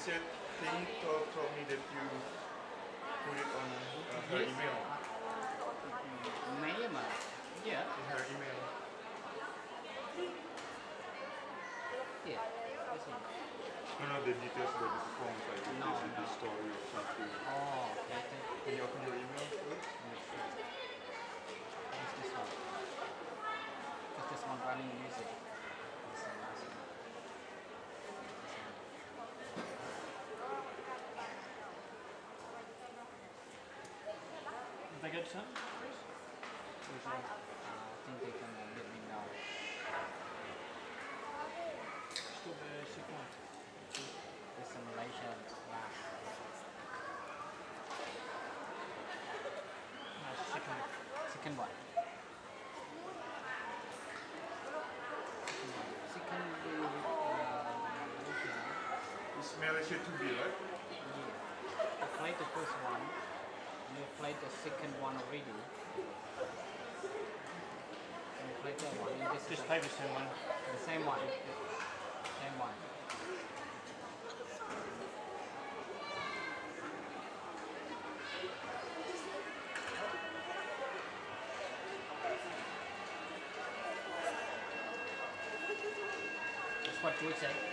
said, Ting told me that you put it on her email. Email mà? Yeah. In her email. Yeah. This one. No, the details about the performance, like the story or something. Oh, okay. Can you open your email first? What's this one? What's this one running music? This one, last one. Did they get some, Chris? I think they can let me know. Still the second one. This is Malaysia last. No, it's the second one. Second one. Second Malaysia. It's Malaysia to be, right? Yeah. You played the first one. And you played the second one already. And you played that one. And this Just is play the same one. the same one. Same one. That's what you say.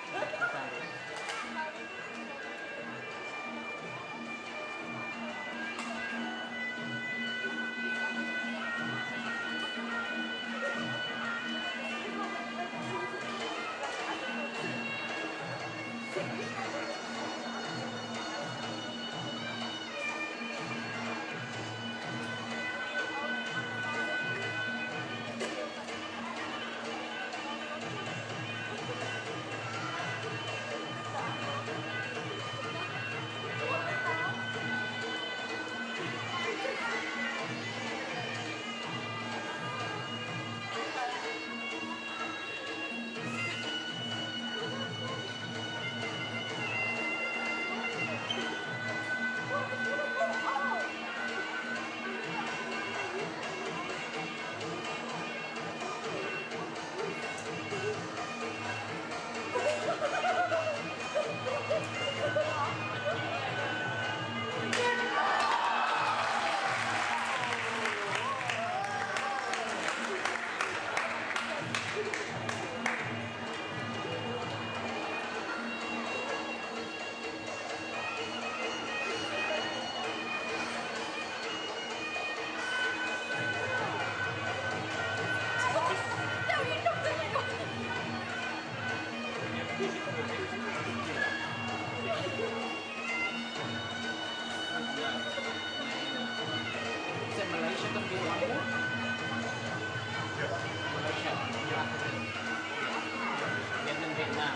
Malaysia can be one more? Yeah. Malaysia, Vietnam, Vietnam.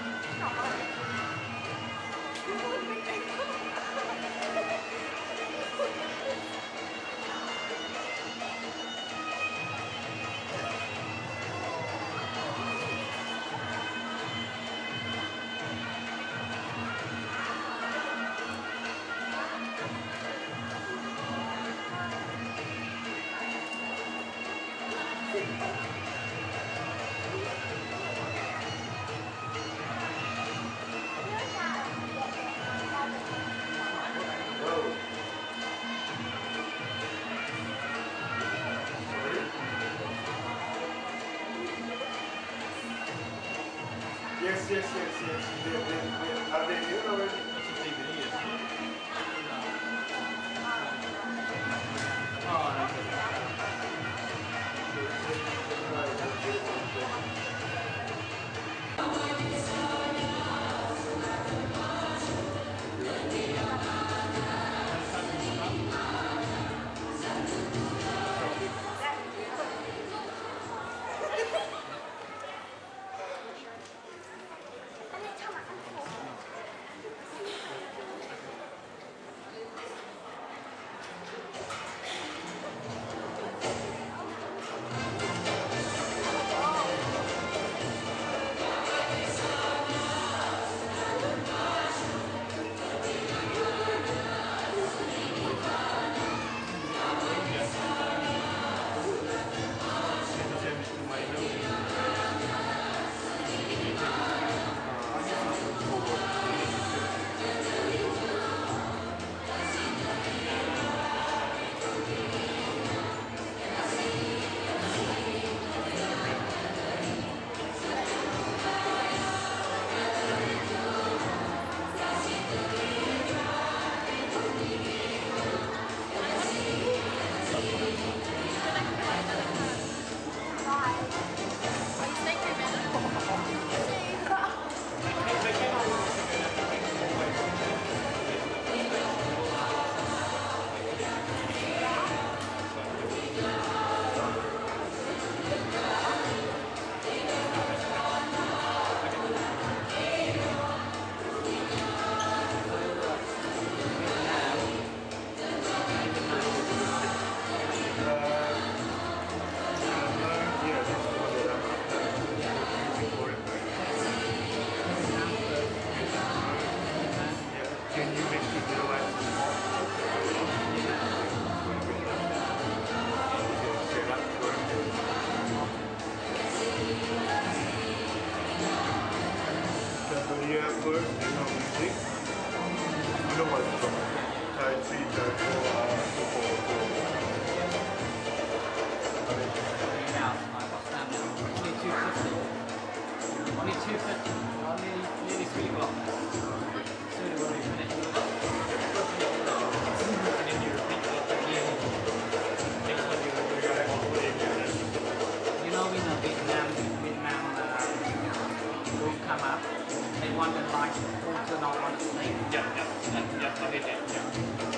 Yes. Are they here already? That's a DVD, isn't it? Oh, Only 2:50. Nearly 3 o'clock. Soon it will be finished. And then you repeat that again. Next time you will go all the way again. You know, in Vietnam will come up. They want the light to turn on the screen. Yeah, I did that. Yeah.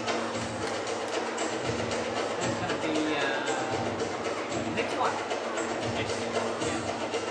That's gonna be next one. Yes. Yeah.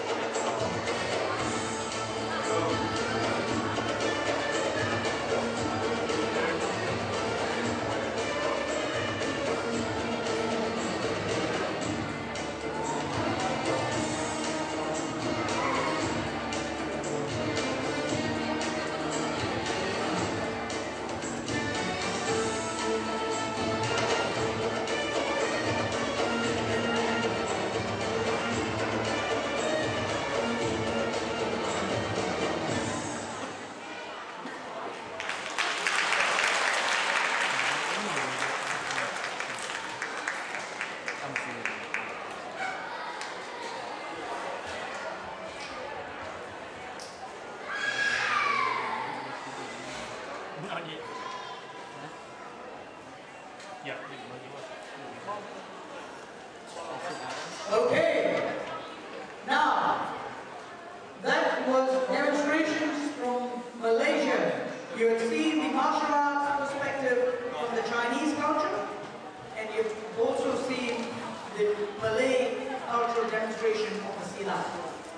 Not yet. Yeah. Okay. Now, that was demonstrations from Malaysia. You have seen the martial arts perspective from the Chinese culture, and you've also seen the Malay cultural demonstration of the Silat.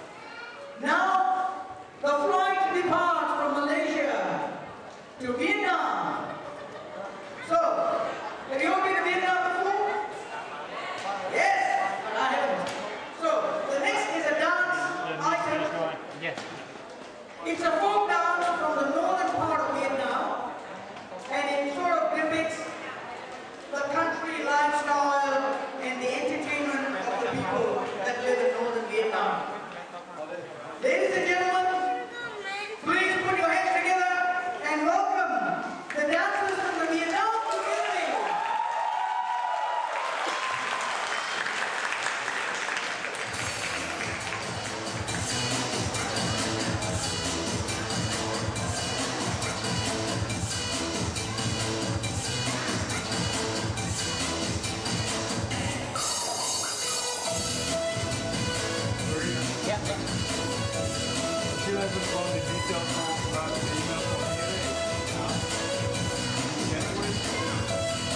Now, the flight departs from Malaysia to Vietnam. So, have you all been to Vietnam before? Yes, I have. So, the next is a dance item. Yes. It's a folk dance from the northern part of Vietnam, and it sort of depicts the country lifestyle and the entertainment of the people that live in northern Vietnam. Ladies and gentlemen, please put your hands together and welcome the dancers from the Vietnam community. Yeah. Do you have all the details of the email from January?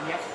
Yep.